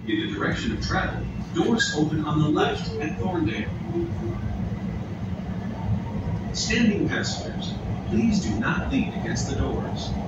In the direction of travel, doors open on the left at Thorndale. Standing passengers, please do not lean against the doors.